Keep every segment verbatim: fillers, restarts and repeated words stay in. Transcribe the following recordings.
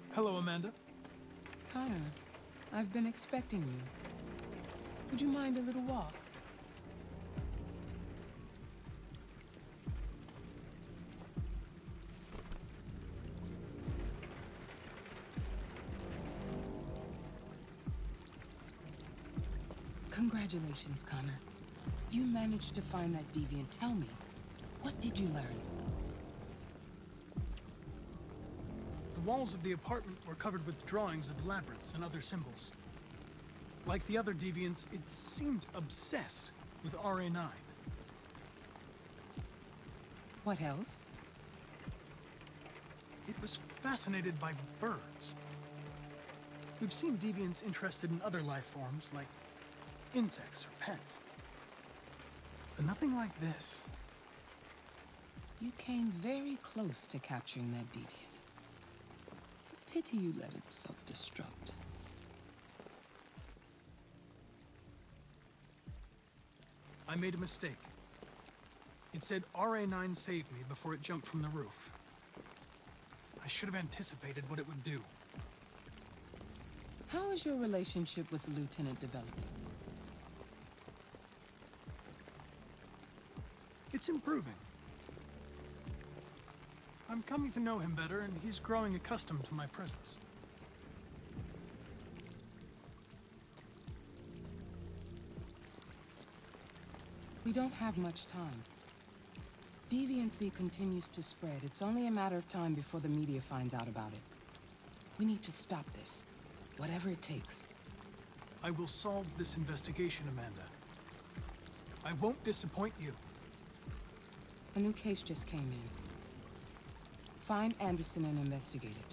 Hello, Amanda. Connor, I've been expecting you. Would you mind a little walk? Congratulations, Connor. You managed to find that deviant. Tell me, what did you learn? The walls of the apartment were covered with drawings of labyrinths and other symbols. Like the other deviants, it seemed obsessed with R A nine. What else? It was fascinated by birds. We've seen deviants interested in other life forms, like insects or pets. But nothing like this. You came very close to capturing that deviant. It's a pity you let it self-destruct. I made a mistake. It said R A nine saved me before it jumped from the roof. I should have anticipated what it would do. How is your relationship with the Lieutenant developing? It's improving. I'm coming to know him better, and he's growing accustomed to my presence. We don't have much time. Deviancy continues to spread. It's only a matter of time before the media finds out about it. We need to stop this, whatever it takes. I will solve this investigation, Amanda. I won't disappoint you. A new case just came in. Find Anderson and investigate it.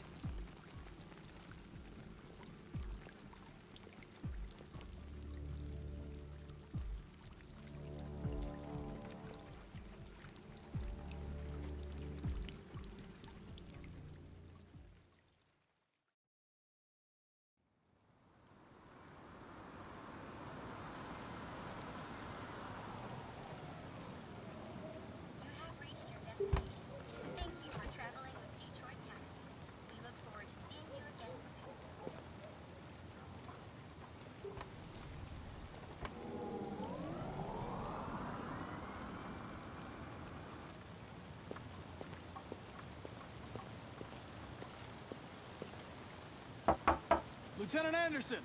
Lieutenant Anderson!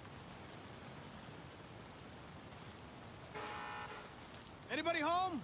Anybody home?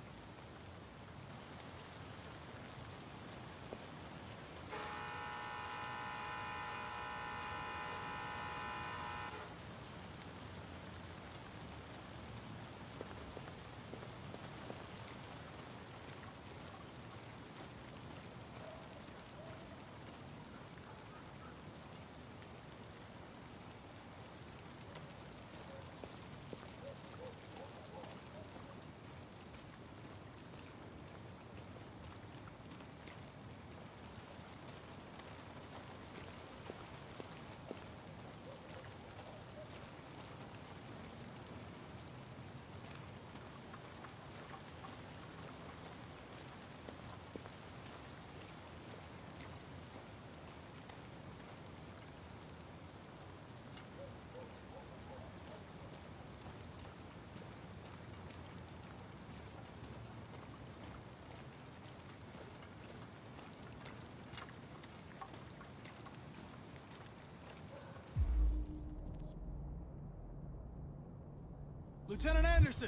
Lieutenant Anderson!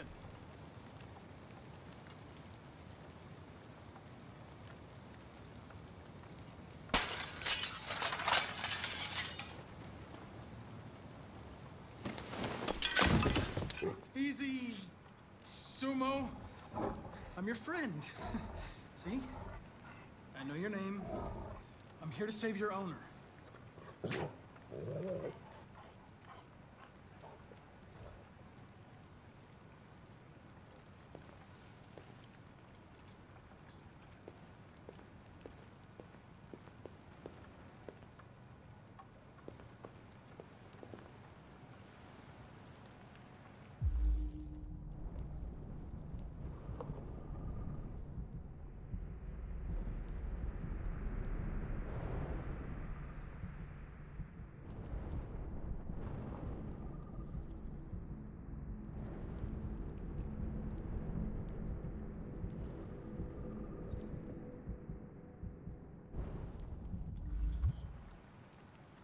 Easy, Sumo. I'm your friend. See? I know your name. I'm here to save your owner.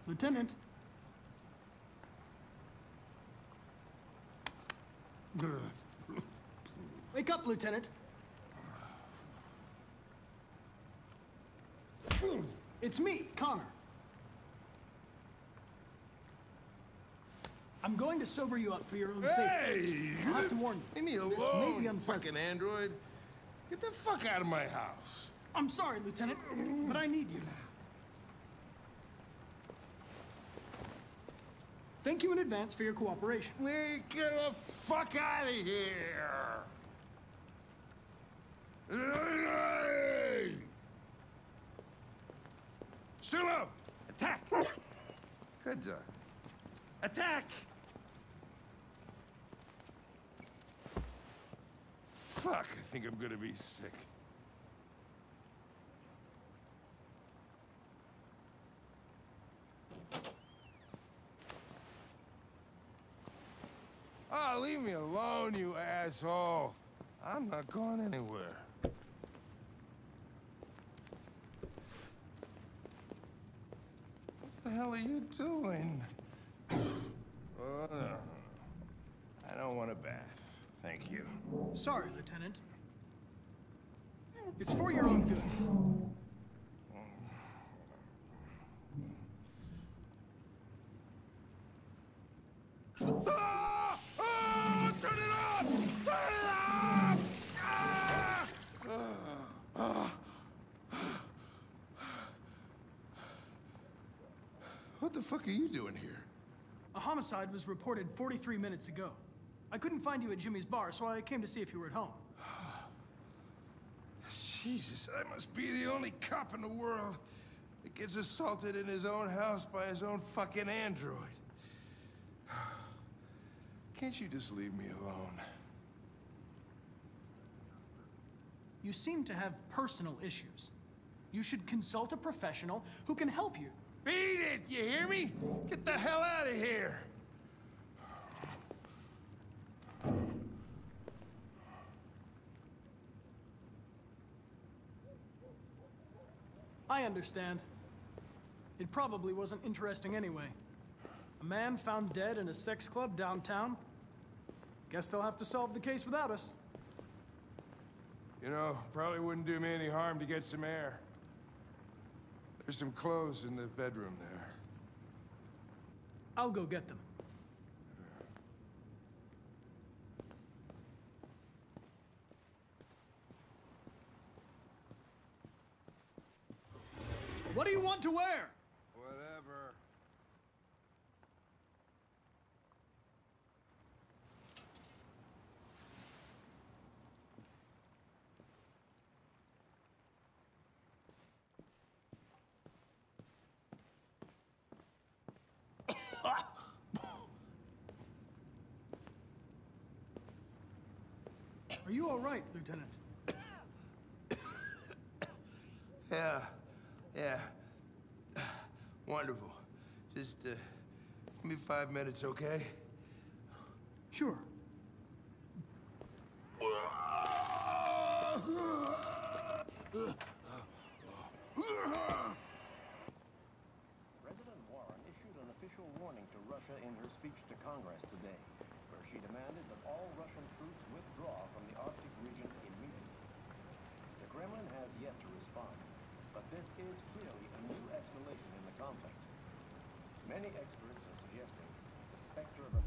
Lieutenant. Wake up, Lieutenant. It's me, Connor. I'm going to sober you up for your own safety. Hey! I have to warn you. Leave me This may be alone, unpleasant. fucking android. Get the fuck out of my house. I'm sorry, Lieutenant, but I need you. Thank you in advance for your cooperation. Hey, get the fuck out of here! Hey! Sumo! Attack! Good job. Attack! Fuck, I think I'm gonna be sick. Oh, leave me alone, you asshole. I'm not going anywhere. What the hell are you doing? Oh, no. I don't want a bath. Thank you. Sorry, Lieutenant. It's for your own good. Ah! Ah! Turn it off! Turn it off! Ah! Ah! What the fuck are you doing here? A homicide was reported forty-three minutes ago. I couldn't find you at Jimmy's bar, so I came to see if you were at home. Jesus, I must be the only cop in the world that gets assaulted in his own house by his own fucking android. Can't you just leave me alone? You seem to have personal issues. You should consult a professional who can help you. Beat it, you hear me? Get the hell out of here! I understand. It probably wasn't interesting anyway. A man found dead in a sex club downtown. Guess they'll have to solve the case without us. You know, probably wouldn't do me any harm to get some air. There's some clothes in the bedroom there. I'll go get them. What do you want to wear? Whatever. Are you all right, Lieutenant? Yeah, yeah. Wonderful. Just, uh, give me five minutes, okay? Sure. President Warren issued an official warning to Russia in her speech to Congress today, where she demanded that all Russian troops withdraw from the Arctic region immediately. The Kremlin has yet to respond, but this is clearly a new escalation in the conflict. Many experts are suggesting the specter of a...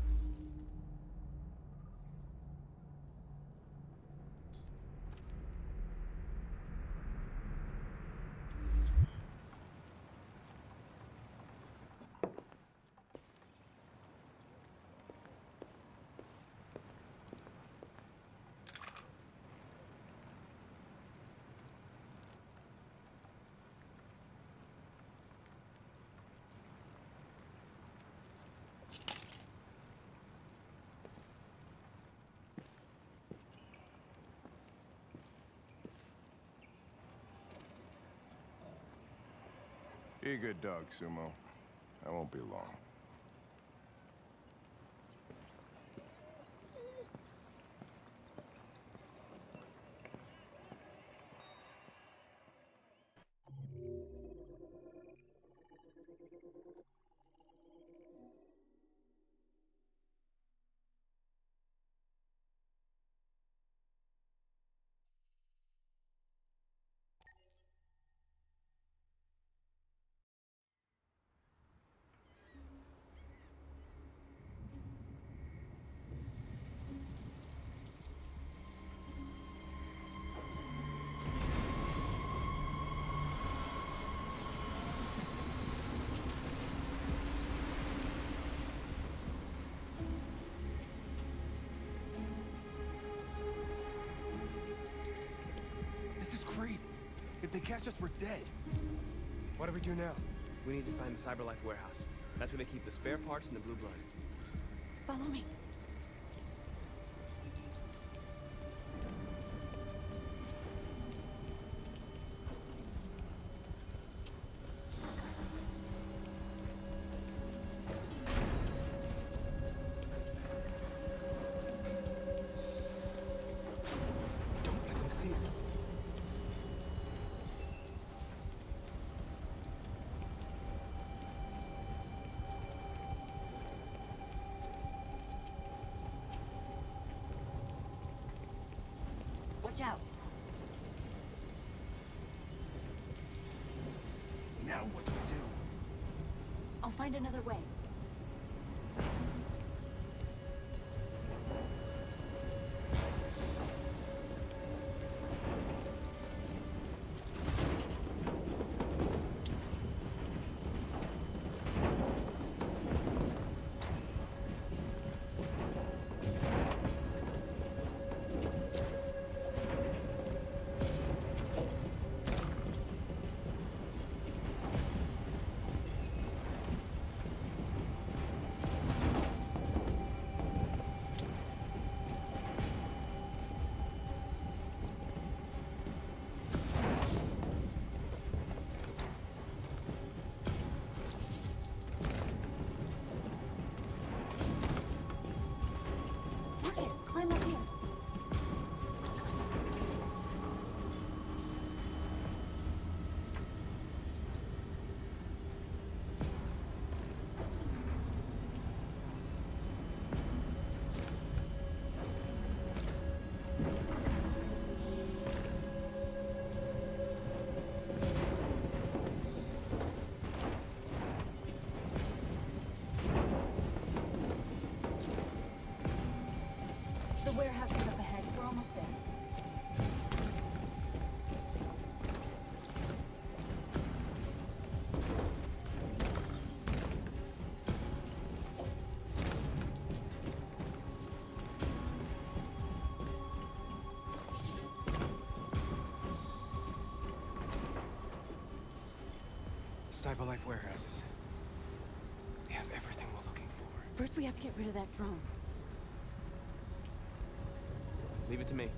Be a good dog, Sumo. I won't be long. If they catch us, we're dead. What do we do now? We need to find the Cyberlife warehouse. That's where they keep the spare parts and the blue blood. Follow me. Don't let them see us. Watch out. Now what do we do? I'll find another way. Marcus, climb up here. The warehouse is up ahead. We're almost there. Cyberlife warehouses. They have everything we're looking for. First, we have to get rid of that drone. Leave it to me.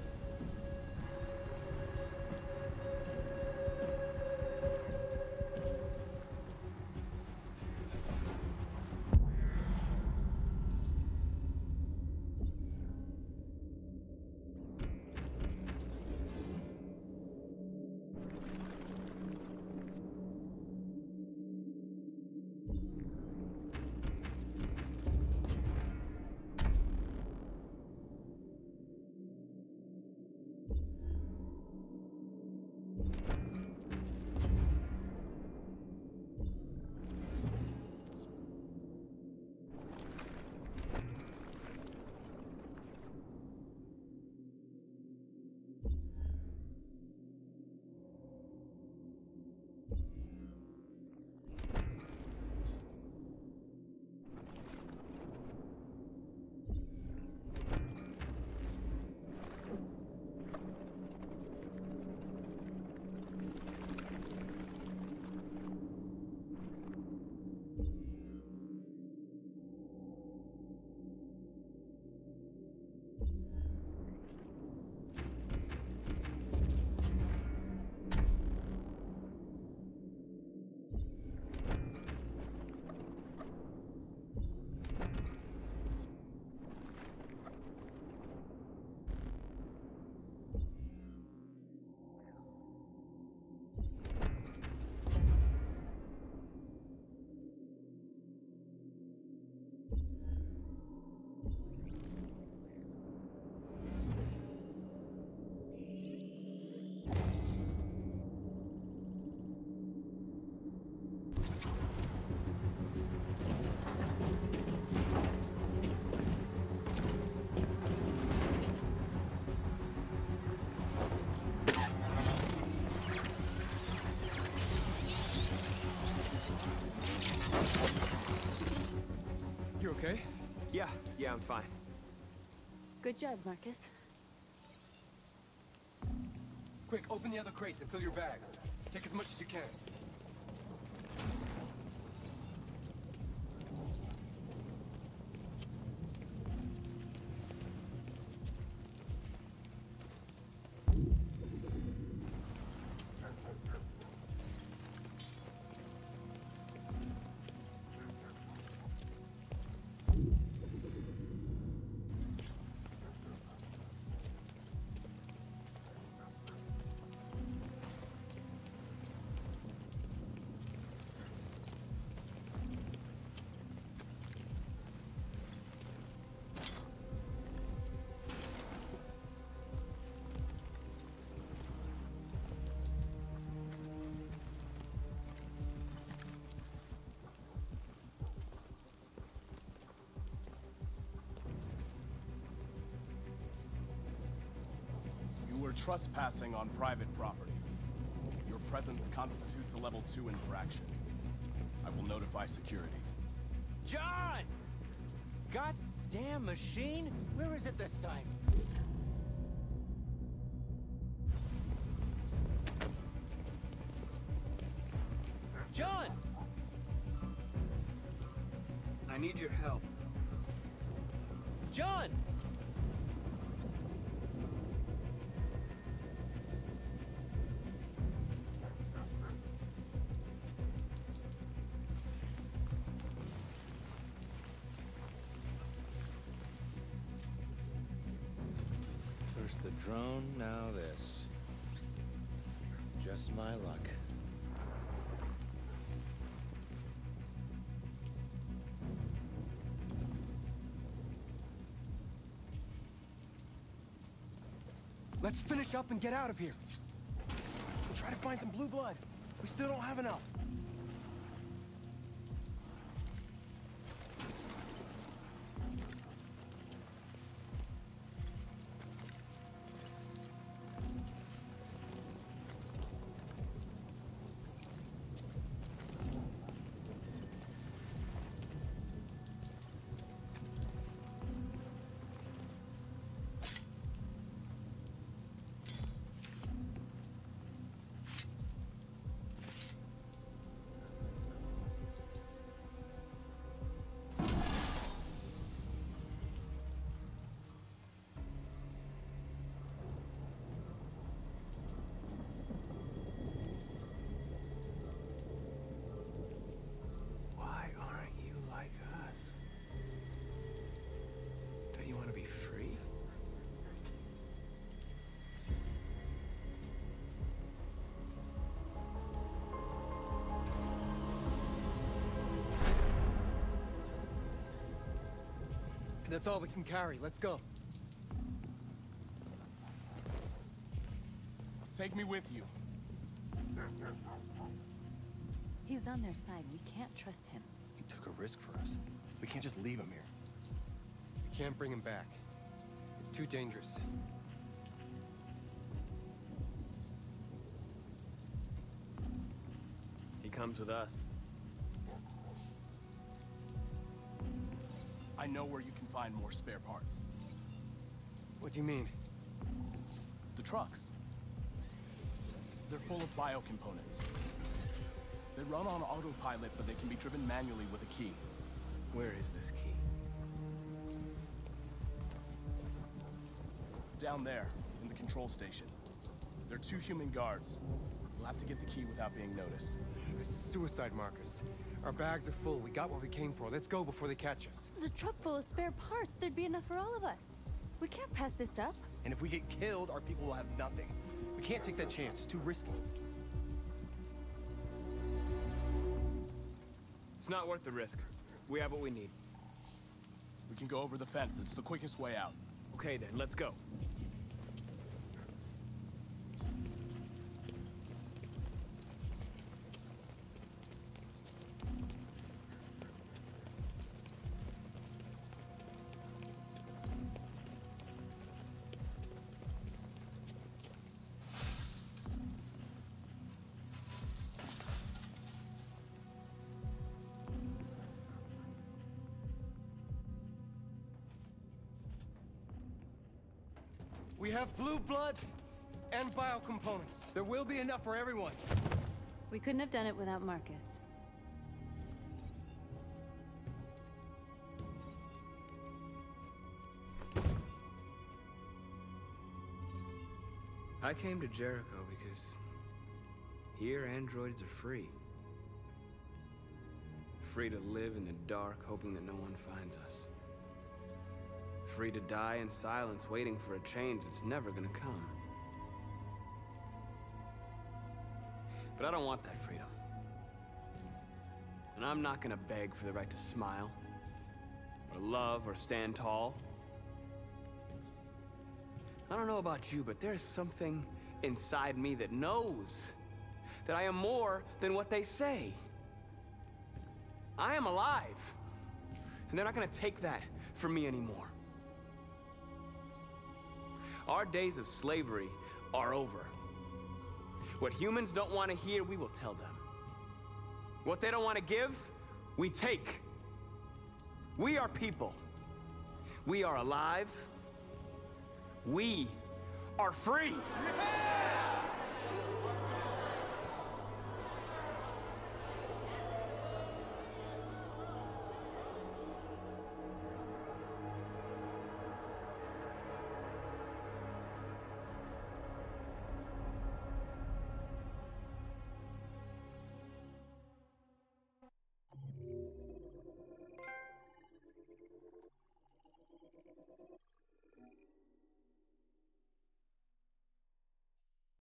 Okay? Yeah, yeah, I'm fine. Good job, Marcus. Quick, open the other crates and fill your bags. Take as much as you can. You were trespassing on private property. Your presence constitutes a level two infraction. I will notify security. John! Goddamn machine? Where is it this time? John! I need your help. John! First the drone, now this. Just my luck. Let's finish up and get out of here. We'll try to find some blue blood. We still don't have enough. That's all we can carry. Let's go. Take me with you. He's on their side. We can't trust him. He took a risk for us. We can't just leave him here. We can't bring him back. It's too dangerous. He comes with us. I know where you can find more spare parts. What do you mean? The trucks. They're full of biocomponents. They run on autopilot, but they can be driven manually with a key. Where is this key? Down there, in the control station. There are two human guards. You'll have to get the key without being noticed. This is suicide, Marcus. Our bags are full. We got what we came for. Let's go before they catch us. This is a truck full of spare parts. There'd be enough for all of us. We can't pass this up. And if we get killed, our people will have nothing. We can't take that chance. It's too risky. It's not worth the risk. We have what we need. We can go over the fence. It's the quickest way out. Okay then, let's go. We have blue blood and biocomponents. There will be enough for everyone. We couldn't have done it without Marcus. I came to Jericho because here androids are free. Free to live in the dark, hoping that no one finds us. Free to die in silence, waiting for a change that's never gonna come. But I don't want that freedom. And I'm not gonna beg for the right to smile, or love, or stand tall. I don't know about you, but there's something inside me that knows that I am more than what they say. I am alive, and they're not gonna take that from me anymore. Our days of slavery are over. What humans don't want to hear, we will tell them. What they don't want to give, we take. We are people. We are alive. We are free! Yeah!